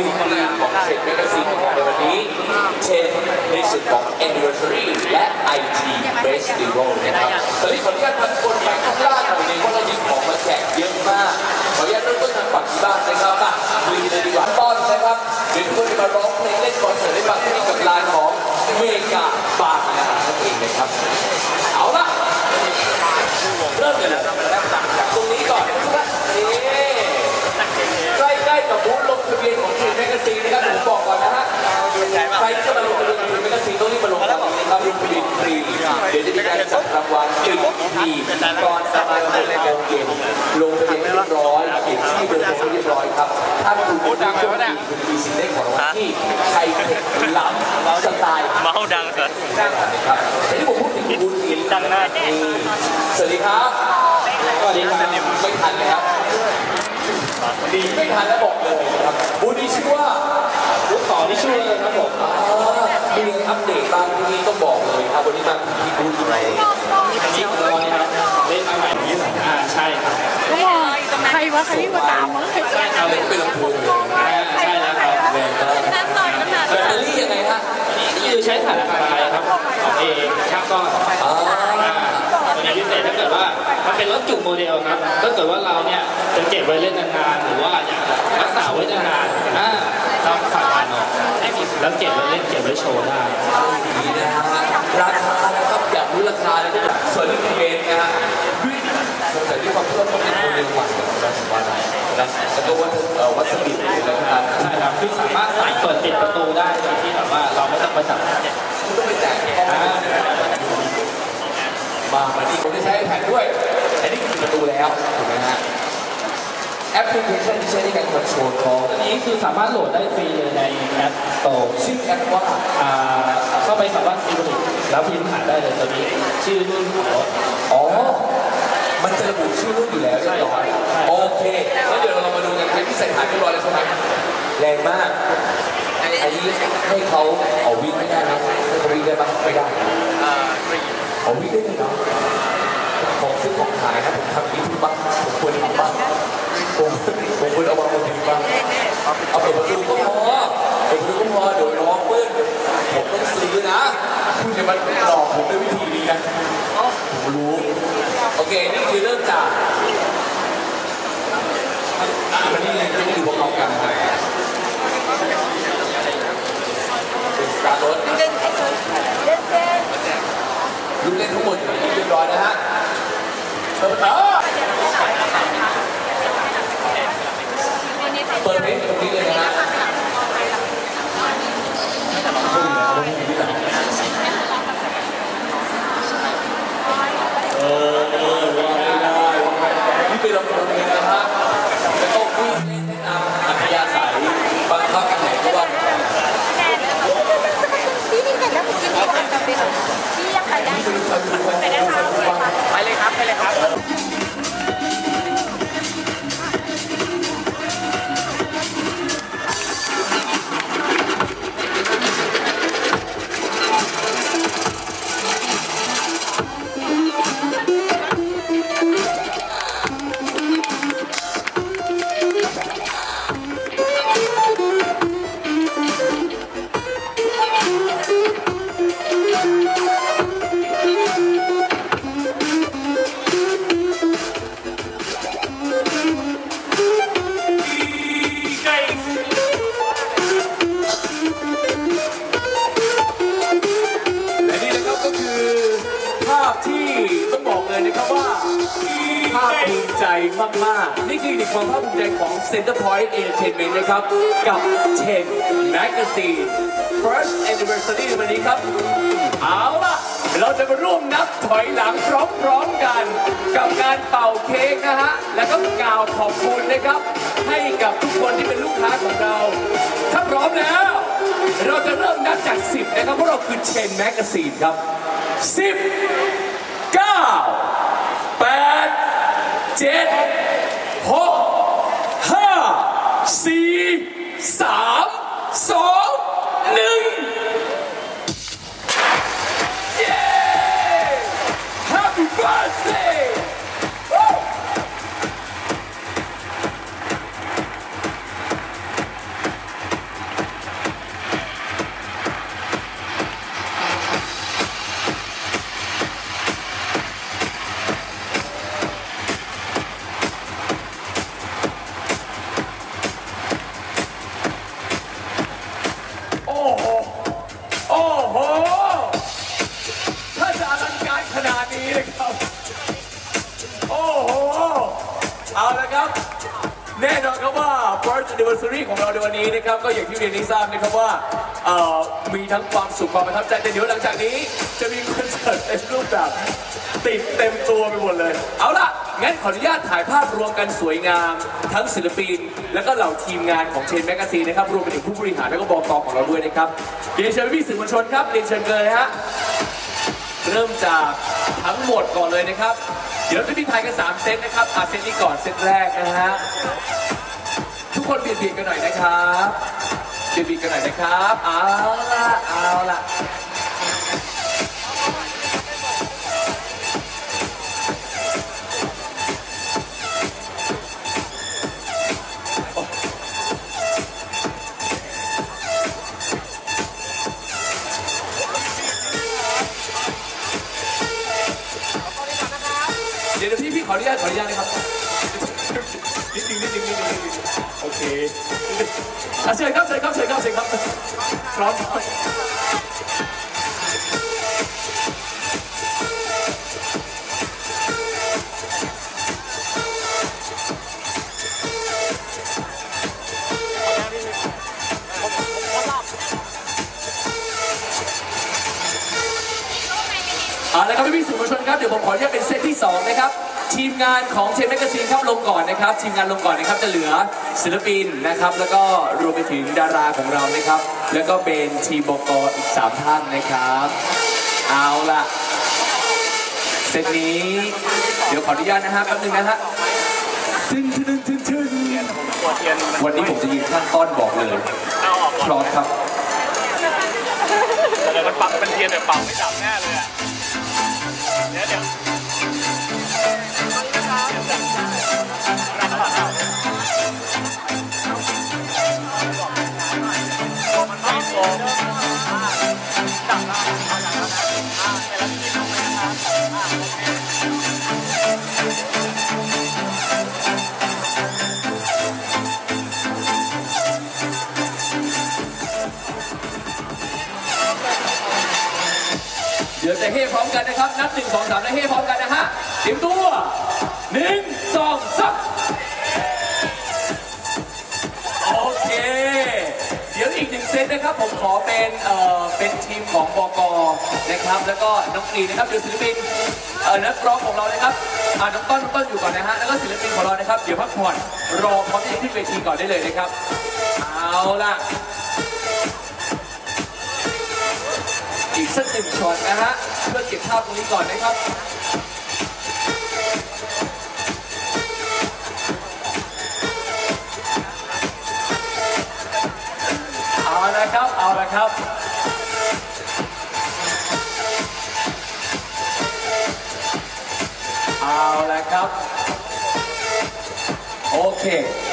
ปีของเชนแมกกาซีนในวันนี้เชนในส่วนของ Anniversary และ IT Festival นะครับตอนนี้ขออนุญาตพันคนไปข้างล่างหน่อยนึงเพราะเรามีของมาแจกเยอะมากขออนุญาตเริ่มต้นทางฝั่งที่บ้านนะครับลุยเลยดีกว่าต้อนนะครับเดี๋ยวทุกคนจะมาร้องเพลงเล่นคอนเสิร์ตได้ฟังที่นี่กับลานของเมกาบางนานั่นเองนะครับเอาล่ะเริ่มเลยนะจากตรงนี้ก่อนนะครับใกล้ๆกับบูธลงทะเบียนของเชนแมกกาซีนนะครับผมบอกก่อนนะฮะใครที่จะมาลงทะเบียนของเชนแมกกาซีนต้องรีบมาลงตอนนี้นะครับลงทะเบียนฟรีเดี๋ยวจะมีการจับรางวัล1 EP ตอนประมาณ6 โมงเย็นลงทะเบียนเรียบร้อยเขียนชื่อเบอร์โทรเรียบร้อยครับถ้าคุณผู้ดังคุณมีสิทธิ์ได้ของรางวัลที่ไทยเทคล้ำสไตล์เมาดังเกินครับแต่ที่ผมพูดถึงบูธนี้ดังหน้าสวัสดีครับสวัสดีครับไม่ทันนะครับดีไม่ทันแล้วบอกเลยครับบูธนี้ชื่อว่าบูธต่อที่ชื่อเลยครับผมมีอัปเดตบ้างที่นี่ต้องบอกเลยครับวันนี้มาที่บูธไหนนี่เราครับเล่นมาใหม่ที่ใช่ครับใครวะใครที่มาตามมั้งใช่เราเล่นเป็นลำโพงใช่แล้วครับนั่นหน่อยขนาดแบตเตอรี่ยังไงฮะนี่คือใช้ถ่านไฟครับของเอช่างก้อนตัวนี้พิเศษถ้าเกิดว่ามันเป็นรถจุ่มโมเดลครับถ้าเกิดว่าเราเนี่ยจะเก็บไว้เล่นนานๆหรือว่าอยากรักษาไว้นานๆต้องฝากถ่านออกแล้วเก็บไว้เล่นเก็บไว้โชว์ได้ดีนะฮะราคานะครับอยากรู้ราคาเลยนะส่วนนี้เองนะฮะด้วยสงสัยที่ความเพิ่มต้องเป็นโมเดลใหม่นะผมว่านะแล้วก็วัสดุนะครับใช่ครับคือสามารถใส่เปิดปิดประตูได้โดยที่แบบว่าเราไม่ต้องไปจับคุณต้องไปแจกมาดีผมจะใช้แผ่นด้วยอันนี้คือประตูแล้วถูกไหมฮะแอปพลิเคชันที่ใช้ในการคอนโทรลของอันนี้คือสามารถโหลดได้ฟรีเลยในแอปโตชื่อแอปว่าเข้าไปคำว่าซิลิแล้วพิมพ์หาได้เลยตัวนี้ชื่อรุ่นของรถมันจะระบุชื่อรุ่นอยู่แล้วเรียบร้อยโอเคแล้วเดี๋ยวเรามาดูกันใครที่ใส่ฐานเรียบร้อยแล้วใช่ไหมแรงมากอันนี้ให้เขาเอาวิ่งไม่ได้นะให้เขาวิ่งได้ปะไม่ได้เอาวิ่งได้ไหมเนาะของซื้อของขายนะผมทำนี้ทุกบ้านผมควรทำบ้างผมควรเอามาบนถึงบ้างเอาเปิดประตูก็พอเปิดประตูก็พอเดี๋ยวน้องเปิ้ลผมต้องซื้อนะคุณจะมาหลอกผมด้วยวิธีนี้นะผมรู้โอเคนี่คือเริ่มจากวันนี้จะได้ดูพวกเรากันนะเป็นการรถลูกเล่นทั้งหมดเรียบร้อยนะฮะเปิดเพลงตรงนี้เลยนะฮะนี่เป็นลำโพงเลยนะฮะแล้วก็วิ่งเล่นตามอัธยาศัยบังคับกันไหนก็ว่าไปเลยครับไปเลยครับมากๆนี่คืออีกความภาคภูมิใจของ Center Point Entertainment นะครับกับเชนแมกกาซีน First Anniversary วันนี้ครับเอาล่ะเราจะมาร่วมนับถอยหลังพร้อมๆกันกับการเป่าเค้กนะฮะแล้วก็กล่าวขอบคุณนะครับให้กับทุกคนที่เป็นลูกค้าของเราถ้าพร้อมแล้วเราจะเริ่มนับจาก10นะครับเพราะเราคือเชนแมกกาซีนครับ10 9 8 7 6 5 4 3 2 1 Happy birthday น่นอนครับว่า First Anniversary ของเราในวันนี้นะครับก็อย่างที่เรียนให้ทราบนะครับว่ามีทั้งความสุขความประทับใจแต่เดี๋ยวหลังจากนี้จะมีคอนเสิร์ตในรูปแบบติดเต็มตัวไปหมดเลยเอาล่ะงั้นขออนุญาตถ่ายภาพรวมกันสวยงามทั้งศิลปินและก็เหล่าทีมงานของเชนแมกกาซีนนะครับรวมไปถึงผู้บริหารและก็บก.ของเราด้วยนะครับเรียนเชิญพี่สื่อมวลชนครับเรียนเชิญเลยฮะเริ่มจากทั้งหมดก่อนเลยนะครับเดี๋ยวจะมีถ่ายกัน3เซตนะครับเซตนี้ก่อนเซตแรกนะฮะทุกคนเบียดกันหน่อยนะครับเบียดกันหน่อยนะครับเอาล่ะเดี๋ยวพี่ขออนุญาตนะครับนิดนึงโอเคเชิญครับพร้อมแล้วครับพี่สื่อมวลชนครับเดี๋ยวผมขออนุญาตเป็นเซตที่2นะครับทีมงานของเชนแมกกาซีนครับลงก่อนนะครับทีมงานลงก่อนนะครับจะเหลือศิลปินนะครับแล้วก็รวมไปถึงดาราของเรานะครับแล้วก็เป็นทีมบก.อีก3ท่านนะครับเอาล่ะเซตนี้เดี๋ยวขออนุญาตนะฮะแป๊บนึงนะฮะวันนี้ผมจะยืนข้างต้นบอกเลยพร้อมครับเดี๋ยวมันปักเป็นเทียนแบบเป่าไม่ดับแน่เลยอ่ะเดี๋ยวมันไม่โกงดับแล้วเอาอย่างนั้นแต่ละทีต้องเลยนะครับเดี๋ยวจะเฮ่พร้อมกันนะครับนับ1 2 3แล้วเฮ่พร้อมกันนะฮะเตรียมตัว1 2 3โอเคเดี๋ยวอีก1เซตนะครับผมขอเป็นทีมของบก.นะครับแล้วก็น้องกรีนะครับเดี๋ยวศิลปินนักร้องของเรานะครับน้องต้นอยู่ก่อนนะฮะแล้วก็ศิลปินของเรานะครับเดี๋ยวพักผ่อนรอพร้อมที่จะขึ้นเวทีก่อนได้เลยนะครับเอาล่ะอีกสัก1ช็อตนะฮะเพื่อเก็บภาพตรงนี้ก่อนนะครับเอาละครับโอเค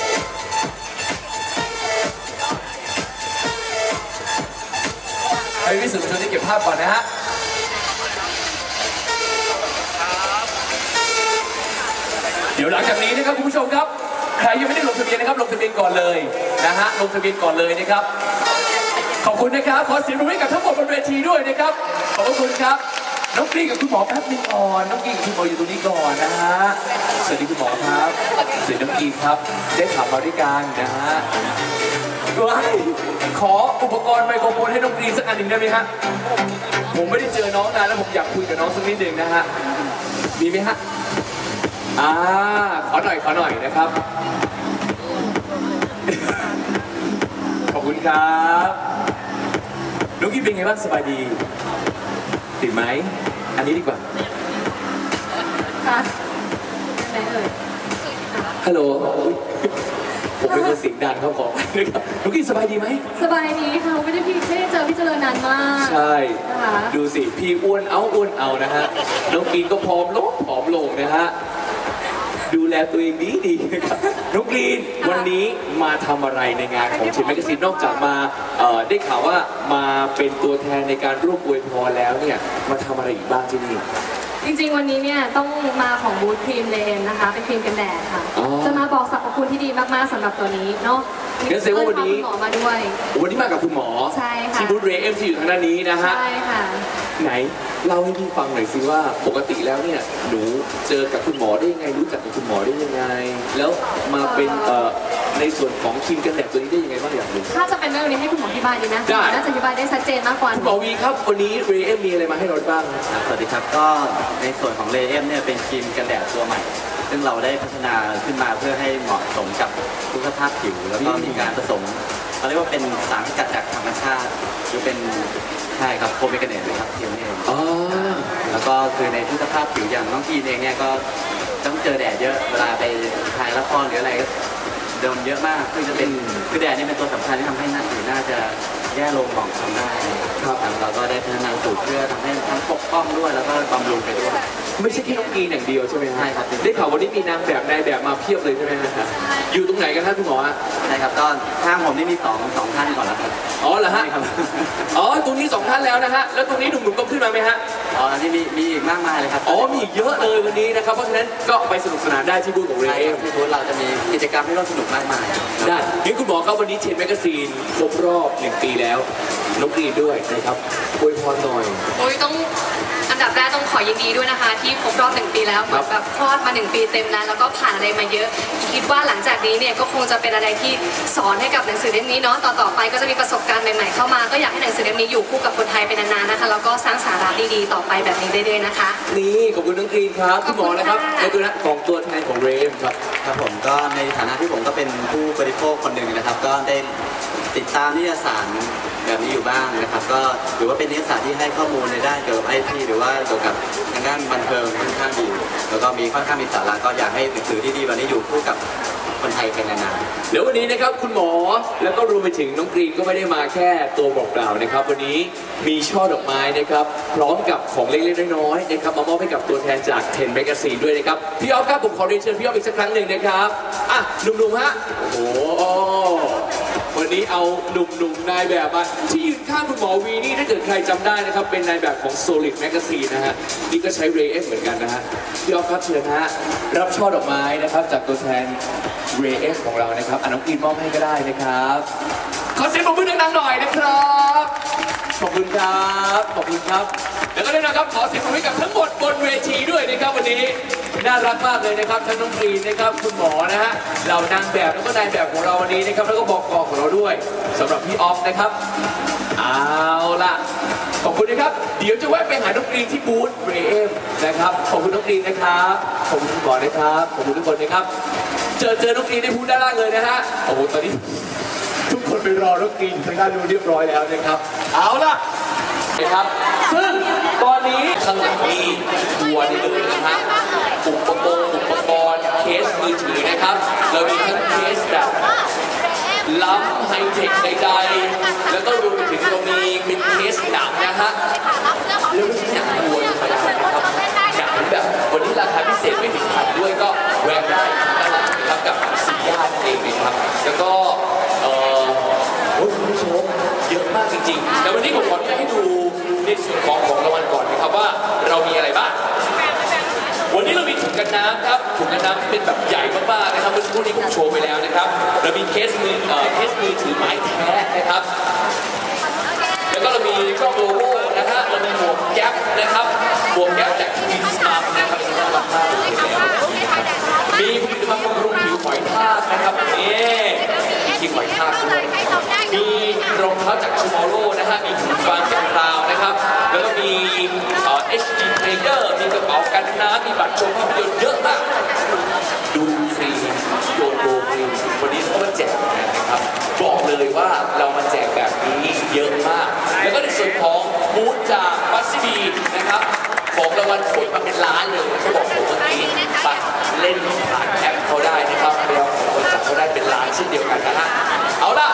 ให้พี่สื่อมวลชนได้เก็บภาพก่อนนะฮะเดี๋ยวหลังจากนี้นะครับคุณผู้ชมครับใครยังไม่ได้ลงทะเบียนนะครับลงทะเบียนก่อนเลยนะฮะลงทะเบียนก่อนเลยนะครับขอบคุณนะครับขอเสียงปรบมือให้กับทั้งหมดบนเวทีด้วยนะครับขอบคุณครับน้องกรีกับคุณหมอแป๊บนึงก่อนน้องกรีกับคุณหมออยู่ตรงนี้ก่อนนะฮะสวัสดีคุณหมอครับสวัสดีน้องกรีครับได้ถามมาด้วยกันนะฮะขออุปกรณ์ไมโครโฟนให้น้องกรีสักอันหนึ่งได้ไหมฮะผมไม่ได้เจอน้องนานแล้วผมอยากคุยกับน้องสักนิดหนึ่งนะฮะมีไหมฮะขอหน่อยนะครับขอบคุณครับน้องกรีเป็นไงบ้างสบายดีติดไหมอันนี้ดีกว่าค่ะไหนเอ่ยฮัลโหลผมเป็นคนเสียงดังเขาขอนะครับน้องกรีสบายดีไหมสบายดีค่ะไม่ได้เจอพี่เจริญนานมากใช่ดูสิพี่อ้วนเอานะฮะน้องกรีก็ผอมลงนะฮะดูแลตัวเองดีนะครับน้องกรีนวันนี้มาทำอะไรในงานของเชนแมกกาซีนนอกจากมาได้ข่าวว่ามาเป็นตัวแทนในการร่วมอวยพรแล้วเนี่ยมาทำอะไรอีกบ้างที่นี่จริงๆวันนี้เนี่ยต้องมาของบูธครีมเลนนะคะเป็นครีมกันแดดค่ะจะมาบอกสรรพคุณที่ดีมากๆสำหรับตัวนี้เนาะเดี๋ยวเซว่าวันนี้หมอมาด้วยวันนี้มากับคุณหมอใช่ค่ะที่บูธเรย์MCอยู่ทางด้านนี้นะฮะใช่ค่ะไหนเล่าให้พี่ฟังหน่อยสิว่าปกติแล้วเนี่ยหนูเจอกับคุณหมอได้ยังไงรู้จักกับคุณหมอได้ยังไงแล้วมาเป็นในส่วนของครีมกันแดดตัวนี้ได้ยังไงบ้างอยากรู้ถ้าจะเป็นเรื่องนี้ให้คุณหมออธิบายดีนะได้น่าจะอธิบายได้ชัดเจนมากกว่าคุณหมอวีครับวันนี้เรเอมมีอะไรมาให้เราบ้างครับสวัสดีครับก็ในส่วนของเลเอมเนี่ยเป็นครีมกันแดดตัวใหม่ ซึ่งเราได้พัฒนาขึ้นมาเพื่อให้เหมาะสมกับทุกสภาพผิว แล้วก็มีการผสมเขาเรียกว่าเป็นสารสกัดจากธรรมชาติหรือเป็นใช่ครับโพลิเมเนตเลยครับเทียมนี่เองอ๋อแล้วก็คือในทุกสภาพผิวอย่างน้องทีนเองเนี่ยก็ต้องเจอแดดเยอะเวลาไปถ่ายละครหรืออะไรก็โดนเยอะมากซึ่งจะเป็นคือแดดนี่เป็นตัวสำคัญที่ทำให้หน้าผิวหน้าจะแย่ลงหมองคล้ำได้ครับเราก็ได้พัฒนาสูตรเพื่อทำให้ทั้งปกป้องด้วยแล้วก็บำรุงไปด้วยไม่ใช่แค่น้องกรีนอย่างเดียวใช่ไหมฮะใช่ครับได้ข่าววันนี้มีนางแบบนายแบบมาเพียบเลยใช่ไหมฮะอยู่ตรงไหนกันท่านคุณหมอฮะใช่ครับก็ข้างผมนี่มีสองท่านก่อนแล้วครับอ๋อเหรอฮะใช่ครับอ๋อตรงนี้2ท่านแล้วนะฮะแล้วตรงนี้หนุ่มๆก็ขึ้นมาไหมฮะอ๋ออันนี้มีอีกมากมายเลยครับอ๋อมีอีกเยอะเลยวันนี้นะครับเพราะฉะนั้นก็ไปสนุกสนานได้ที่บูธของเรใช่เอครัมบที่บูธเราจะมีกิจกรรมให้ร่วมสนุกมากมายได้งั้นคุณหมอครับวันนี้เทนแมกซีนครบรอบ1 ปีแล้วน้องกรีนด้วยนะครับอวยพรหน่อยโอ้ยต้องอันดับแรกต้องขอยินดีด้วยนะคะ ที่ครบรอบ1 ปีแล้วเหมือนแบบคลอดมา1 ปีเต็มแล้วแล้วก็ผ่านอะไรมาเยอะ คิดว่าหลังจากนี้เนี่ยก็คงจะเป็นอะไรที่สอนให้กับหนังสือเล่มนี้เนาะต่อไปก็จะมีประสบการณ์ใหม่ๆเข้ามาก็อยากให้หนังสือเล่มนี้อยู่คู่กับคนไทยเป็นนานๆนะคะแล้วก็สร้างสาระดีๆต่อไปแบบนี้เรื่อยๆนะคะนี่ขอบคุณน้องกรีนครับคุณหมอนะครับในตัวนั้นของตัวแทนของเรมครับครับผมก็ในฐานะที่ผมก็เป็นผู้บริโภคคนหนึ่งนะครับ ก็ได้ติดตามนิตยสารแบบนี้อยู่บ้างนะครับ ก็ถือว่าเป็นนิตยสารที่ให้ข้อมูลในด้านเกี่ยวกับไอทีหรือว่าเกี่ยวกับทางด้านบันเทิงค่อนข้างดีแล้วก็มีค่อนข้างมีสาระก็อยากให้หนังสือที่ดีวันนี้อยู่คู่กับคนไทยเป็นนานๆเดี๋ยววันนี้นะครับคุณหมอแล้วก็รวมไปถึงน้องกรีนก็ไม่ได้มาแค่ตัวเปล่าๆนะครับวันนี้มีช่อดอกไม้นะครับพร้อมกับของเล็กๆน้อยๆนะครับมามอบให้กับตัวแทนจาก10 Magazine ด้วยนะครับพี่ออฟครับผมขอเรียนเชิญพี่ออฟอีกสักครั้งหนึ่งนะครับอ่ะหนุ่มๆฮะโอ้โหวันนี้เอาหนุ่มๆนายแบบมาที่ยืนข้างคุณหมอวีนี่ถ้าเกิดใครจำได้นะครับเป็นนายแบบของ Solid Magazine นะฮะนี่ก็ใช้ Ray F เหมือนกันนะฮะพี่ออฟครับเชิญนะฮะรับช่อดอกไม้นะครับจากตัวแทน Ray F ของเรานะครับน้องกรีนมอบให้ก็ได้นะครับ ขอเสียงปรบมือดังๆหน่อยนะครับ ขอบคุณครับ ขอบคุณครับ แล้วก็แน่นอนครับขอเสียงปรบมือให้กับทั้งหมดบนเวทีด้วยนะครับวันนี้ น่ารักมากเลยนะครับทั้งน้องกรีนนะครับคุณหมอนะฮะเหล่านางแบบแล้วก็นายแบบของเราวันนี้นะครับแล้วก็บอกกของเราด้วยสำหรับพี่ออฟนะครับ เอาล่ะ ขอบคุณนะครับ เดี๋ยวจะแวะไปหาน้องกรีนที่บูธเรเอมนะครับ ขอบคุณน้องกรีนนะครับ ขอบคุณคุณหมอนะครับ ขอบคุณทุกคนนะครับ เจอน้องกรีนในบูธด้านล่างเลยนะฮะ โอ้โห ตอนนี้ทุกคนไปรอน้องกรีนทางด้านนู้นเรียบร้อยแล้วนะครับ เอาล่ะนะครับ ซึ่งตอนนี้ข้างหลังมีทัวร์นี่เลยนะฮะอุปกรณ์เคสมือถือนะครับ เรามีทั้งเคสแบบล้ำไฮเทคใดๆแล้วก็รวมไปถึงเรามีเป็นเคสหนังนะฮะแล้วไม่ใช่หนังวัวธรรมดานะครับหนังแบบวันนี้ราคาพิเศษไม่ถึงพันด้วยก็แวะได้ด้านหลังนะครับกับสีย่านเองนะครับแล้วก็คุณผู้ชมเยอะมากจริงๆแต่วันนี้ผมขออนุญาตให้ดูในส่วนของรางวัลก่อนนะครับว่าเรามีอะไรบ้างวันนี้เรามีถุงกันน้ำครับถุงกันน้ำที่เป็นแบบใหญ่มากๆนะครับเมื่อสักครู่นี้ผมโชว์ไปแล้วนะครับเรามีเคสมือถือไม้แท้นะครับแล้วก็เรามีกล้องโลโก้นะฮะเรามีหมวกแก๊ปนะครับหมวกแก๊ปจากทวินสตาร์นะครับที่น่ารักมากเลยแล้วมีผลิตภัณฑ์บำรุงผิวหอยทากนะครับนี่มีหอยทากด้วยมีรองเท้าจาก Tomorrow นะฮะมีถุงฟางจากคราวนะครับแล้วก็มีHD Player มีกระเป๋ากันน้ำมีบัตรชมภาพยนตร์เยอะมากดูฟรีโยนโบฟรีวันนี้เขามาแจกนะครับบอกเลยว่าเรามาแจกแบบนี้เยอะมากแล้วก็ในส่วนของบูธจากบัสซีบีนะครับของรางวัลขนมาเป็นล้านเลยเขาบอกผมเมื่อกี้ไปเล่นผ่านแอปเขาได้นะครับไปเอาของคนจับเขาได้เป็นล้านเช่นเดียวกันนะฮะเอาล่ะ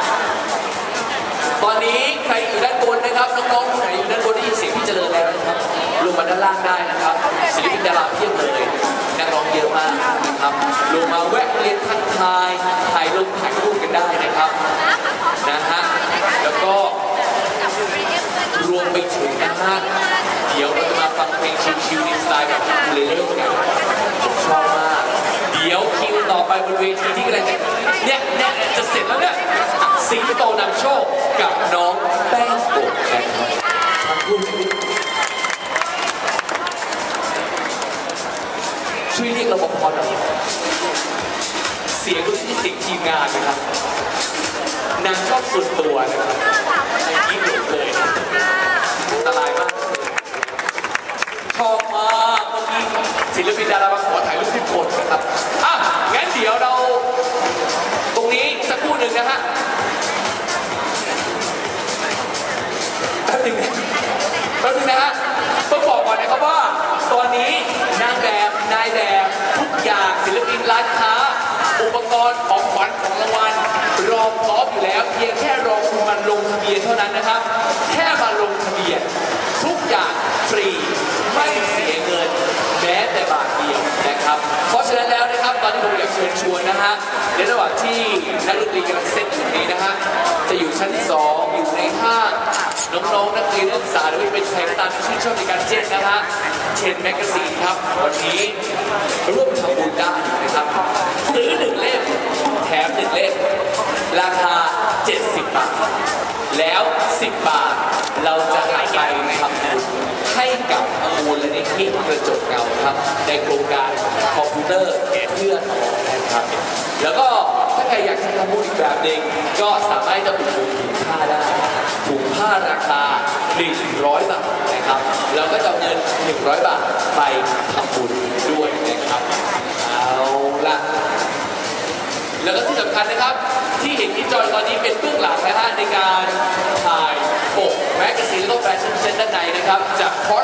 ตอนนี้ใครอยู่ด้านบนนะครับน้องๆคนไหนอยู่ด้านบนได้ยินเสียงพี่เจริญแล้วนะครับลงมาด้านล่างได้นะครับศิลปินดาราเพียบเลยนักร้องเยอะมากนะครับลงมาแวะเรียนทักทายถ่ายรูปกันได้นะครับนะฮะแล้วก็รวมไปถึงนะฮะเดี๋ยวเราจะมาฟังเพลงชิลๆในสไตล์แบบเลเล่กันผมชอบมากเดี๋ยวคิวต่อไปบนเวทีที่กำลังเนี่ยจะเสร็จแล้วเนี่ยสิงโตนำโชคกับน้องแป้งโกะนะครับช่วยเรียกรปภหน่อยสียงดูที่เสียงทีมงานนะครับนางชอบส่วนตัวนะครับนางยิ้มเลยนะอันตรายมากชอบมากเมื่อกี้ศิลปินดารามาขอถ่ายรูปทุกคนนะครับงั้นเดี๋ยวเราตรงนี้สักครู่หนึ่งนะฮะแป๊บนึงนะฮะต้องบอกก่อนนะครับว่าตอนนี้นางแบบนายแบบทุกอย่างศิลปินร้านค้าอุปกรณ์ของขวัญของรางวัลรอพร้อมอยู่แล้วเพียงแค่รอคุณมาลงทะเบียนเท่านั้นนะครับแค่มาลงทะเบียนทุกอย่างฟรีไม่เสียเงินแม้แต่บาทเดียวนะครับเพราะฉะนั้นแล้วนะครับตอนนี้ผมอยากเชิญชวนนะฮะในระหว่างที่นักดนตรีกำลังเซตอยู่นี้นะฮะจะอยู่ชั้น2อยู่ในห้างน้องๆนักเรียนนักศึกษาหรือว่าเป็นใครก็ตามที่ชื่นชอบในการเจ็ตนะฮะเชนแมกกาซีนครับวันนี้ร่วมทำบุญได้นะครับซื้อ1 เล่มแถม1 เล่มราคา70 บาทแล้ว10 บาทเราจะหาไปทำบุญให้กับมูลนิธิกระจกเงาครับในโครงการคอมพิวเตอร์เพื่อน้องนะครับแล้วก็ถ้าใครอยากจะทำบุญอีกแบบหนึ่งก็สามารถจะอุดหนุนถุงผ้าได้ถุงผ้าราคา100 บาทนะครับแล้วก็จะเงิน100 บาทไปทำบุญด้วยนะครับเอาละแล้วก็ที่สำคัญนะครับที่เห็นที่จอยตอนนี้เป็นเบื้องหลังนะฮะในการถ่ายปกแมกกาซีนและแฟชั่นเซ็ตด้านในนะครับจากคอ